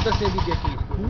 उधर से भी देखिए इसको।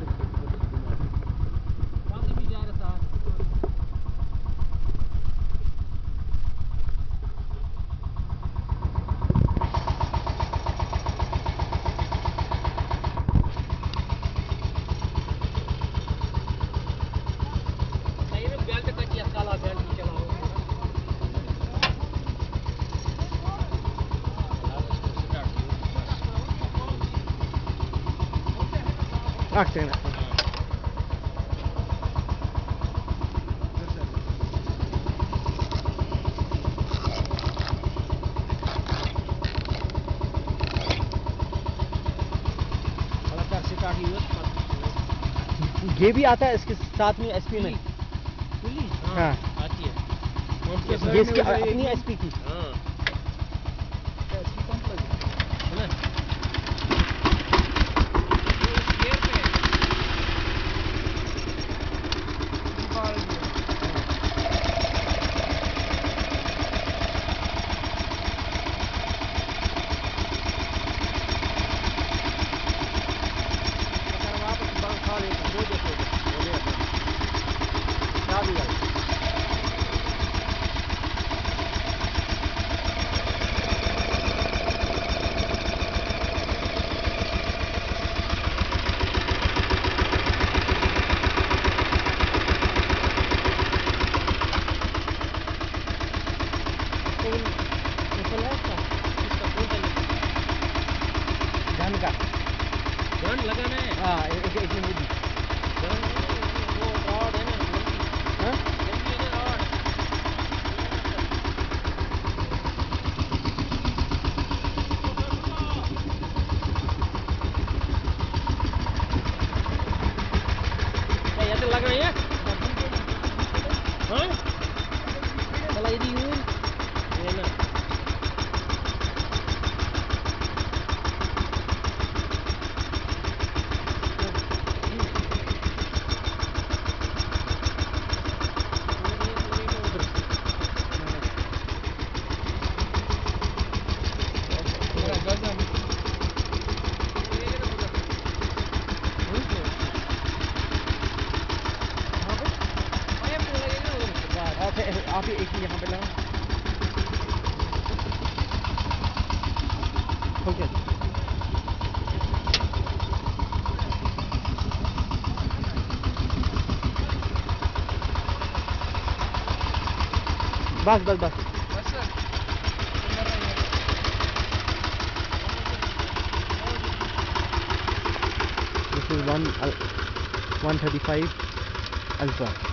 ये भी आता है इसके साथ में एसपी में। हाँ आती है। ये इसकी अपनी एसपी की। लगाना है। हाँ एक मिनट दी। वो रॉड है ना। हाँ जल्दी है ना रॉड। क्या ये तो लग रही है? हाँ? चला ये दी ये ना। आप एक यहाँ पे लगा। ओके बस This is 135 Alpha.